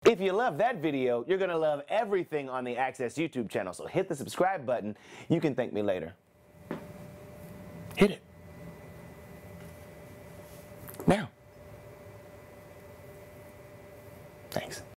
If you love that video, you're going to love everything on the Access YouTube channel, so hit the subscribe button. You can thank me later. Hit it. Now. Thanks.